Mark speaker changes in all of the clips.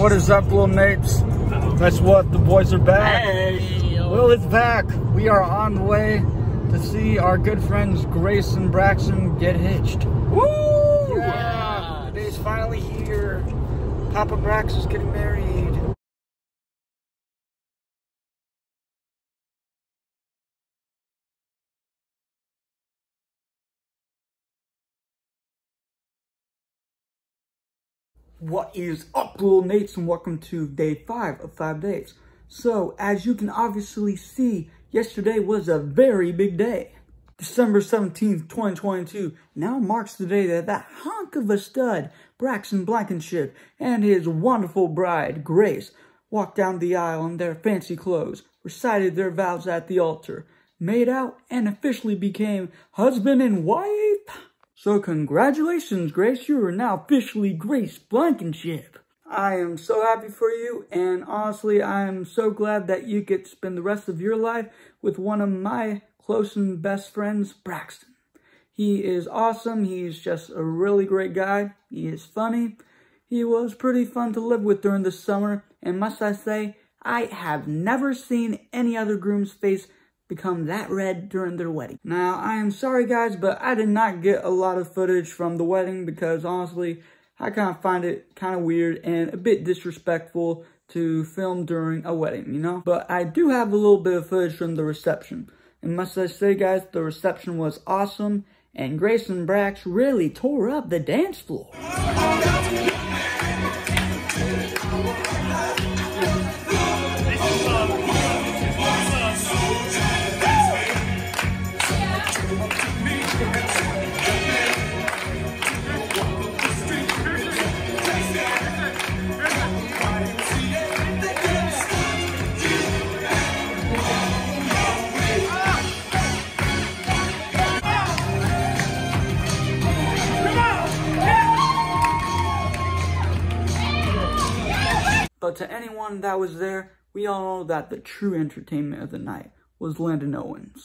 Speaker 1: What is up, little mates? That's what the boys are back.
Speaker 2: Hey.
Speaker 1: Will is back. We are on the way to see our good friends Grace and Braxton get hitched.
Speaker 2: Woo!
Speaker 1: Yeah, the day's finally here. Papa Brax is getting married. What is up, little mates, and welcome to day 5 of 5 days. So, as you can obviously see, yesterday was a very big day. December 17th, 2022 now marks the day that that hunk of a stud, Braxton Blankenship, and his wonderful bride, Grace, walked down the aisle in their fancy clothes, recited their vows at the altar, made out, and officially became husband and wife. So congratulations, Grace, you are now officially Grace Blankenship. I am so happy for you, and honestly, I am so glad that you get to spend the rest of your life with one of my close and best friends, Braxton. He is awesome, he's just a really great guy, he is funny, he was pretty fun to live with during the summer, and must I say, I have never seen any other groom's face become that red during their wedding. Now, I am sorry guys, but I did not get a lot of footage from the wedding because honestly, I kind of find it kind of weird and a bit disrespectful to film during a wedding, you know? But I do have a little bit of footage from the reception. And must I say guys, the reception was awesome and Grace and Brax really tore up the dance floor. But to anyone that was there, we all know that the true entertainment of the night was Landon Owens.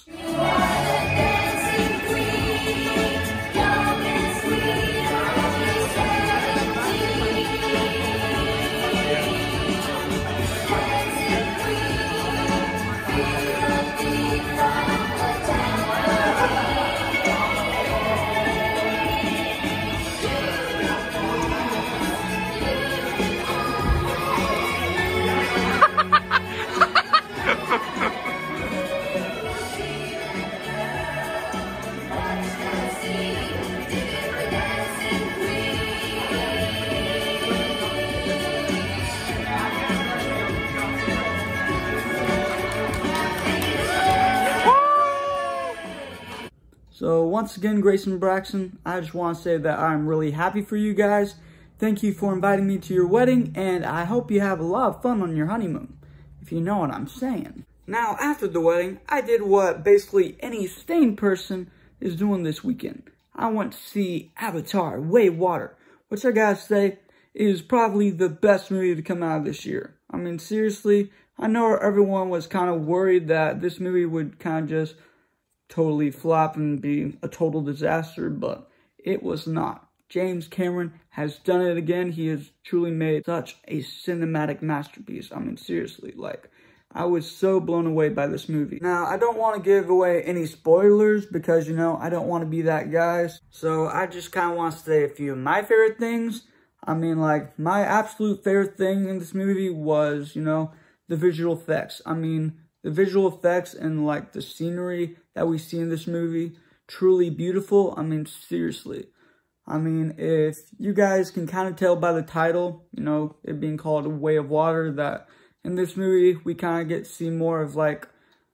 Speaker 1: So once again, Grace and Braxton, I just want to say that I'm really happy for you guys. Thank you for inviting me to your wedding, and I hope you have a lot of fun on your honeymoon, if you know what I'm saying. Now, after the wedding, I did what basically any sane person is doing this weekend. I went to see Avatar: Way of Water, which I gotta say is probably the best movie to come out of this year. I mean, seriously, I know everyone was kind of worried that this movie would kind of just totally flop and be a total disaster, but it was not. James Cameron has done it again. He has truly made such a cinematic masterpiece. I mean, seriously, like, I was so blown away by this movie. Now, I don't want to give away any spoilers because, you know, I don't want to be that guy. So I just kind of want to say a few of my favorite things. I mean, like, my absolute favorite thing in this movie was, you know, the visual effects. I mean, the visual effects and, like, the scenery that we see in this movie, truly beautiful. I mean, seriously. I mean, if you guys can kind of tell by the title, you know, it being called A Way of Water, that in this movie, we kind of get to see more of, like,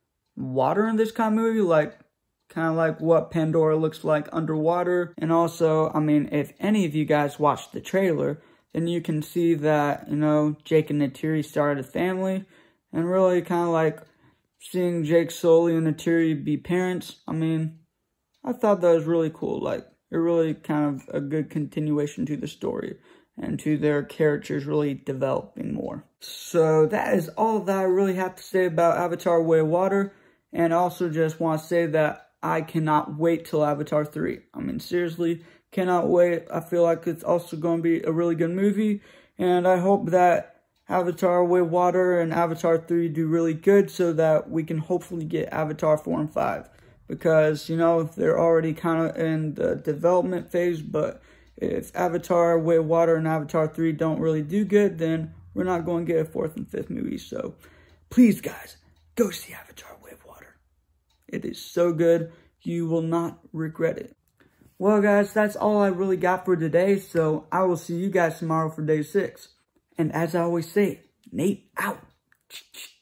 Speaker 1: water in this kind of movie, like, kind of like what Pandora looks like underwater. And also, I mean, if any of you guys watched the trailer, then you can see that, you know, Jake and Neytiri started a family, and really kind of like seeing Jake Sully and Neytiri be parents. I mean, I thought that was really cool. Like, it really kind of a good continuation to the story and to their characters really developing more. So that is all that I really have to say about Avatar: Way of Water. And I also just want to say that I cannot wait till Avatar 3. I mean, seriously, cannot wait. I feel like it's also going to be a really good movie. And I hope that Avatar Way of Water and Avatar 3 do really good so that we can hopefully get Avatar 4 and 5. Because, you know, they're already kind of in the development phase, but if Avatar Way of Water and Avatar 3 don't really do good, then we're not going to get a 4th and 5th movie. So, please, guys, go see Avatar Way of Water. It is so good. You will not regret it. Well, guys, that's all I really got for today. So, I will see you guys tomorrow for day 6. And as I always say, Nate out.